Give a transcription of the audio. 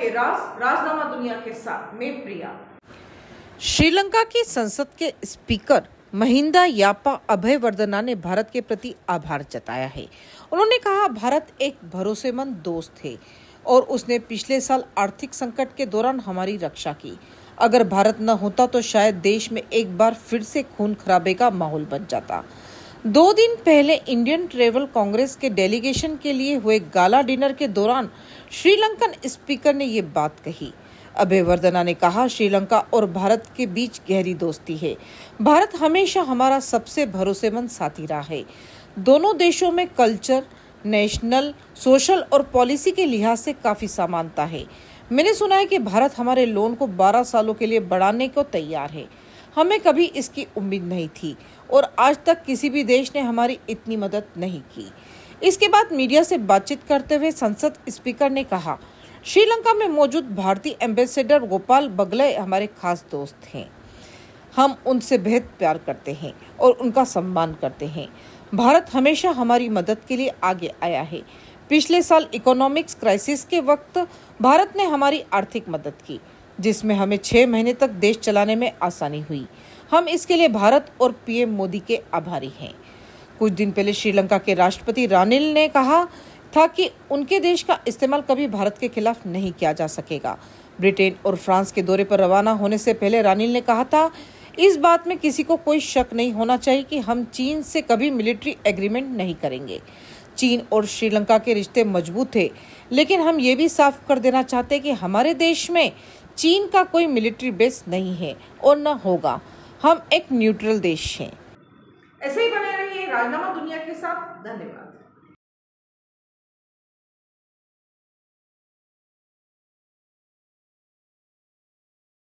राजनामा दुनिया के साथ मैं प्रिया। श्रीलंका की संसद के स्पीकर महिंदा याप्पा अबेवर्दना ने भारत के प्रति आभार जताया है। उन्होंने कहा, भारत एक भरोसेमंद दोस्त है और उसने पिछले साल आर्थिक संकट के दौरान हमारी रक्षा की। अगर भारत न होता तो शायद देश में एक बार फिर से खून खराबे का माहौल बन जाता। 2 दिन पहले इंडियन ट्रेवल कांग्रेस के डेलीगेशन के लिए हुए गाला डिनर के दौरान श्रीलंकन स्पीकर ने ये बात कही। अबेवर्दना ने कहा, श्रीलंका और भारत के बीच गहरी दोस्ती है। भारत हमेशा हमारा सबसे भरोसेमंद साथी रहा है। दोनों देशों में कल्चर, नेशनल, सोशल और पॉलिसी के लिहाज से काफी समानता है। मैंने सुना है कि भारत हमारे लोन को 12 सालों के लिए बढ़ाने को तैयार है। हमें कभी इसकी उम्मीद नहीं थी और आज तक किसी भी देश ने हमारी इतनी मदद नहीं की। इसके बाद मीडिया से बातचीत करते हुए संसद स्पीकर ने कहा, श्रीलंका में मौजूद भारतीय एम्बेसडर गोपाल बगले हमारे खास दोस्त हैं। हम उनसे बेहद प्यार करते हैं और उनका सम्मान करते हैं। भारत हमेशा हमारी मदद के लिए आगे आया है। पिछले साल इकोनॉमिक्स क्राइसिस के वक्त भारत ने हमारी आर्थिक मदद की, जिसमें हमें 6 महीने तक देश चलाने में आसानी हुई। हम इसके लिए भारत और पीएम मोदी के आभारी हैं। कुछ दिन पहले श्रीलंका के राष्ट्रपति रानिल ने कहा था कि उनके देश का इस्तेमाल कभी भारत के खिलाफ नहीं किया जा सकेगा। ब्रिटेन और फ्रांस के दौरे पर रवाना होने से पहले रानिल ने कहा था, इस बात में किसी को कोई शक नहीं होना चाहिए कि हम चीन से कभी मिलिट्री एग्रीमेंट नहीं करेंगे। चीन और श्रीलंका के रिश्ते मजबूत थे, लेकिन हम ये भी साफ कर देना चाहते हैं कि हमारे देश में चीन का कोई मिलिट्री बेस नहीं है और न होगा। हम एक न्यूट्रल देश हैं। ऐसे ही बने रहिए राजनामा दुनिया के साथ। धन्यवाद।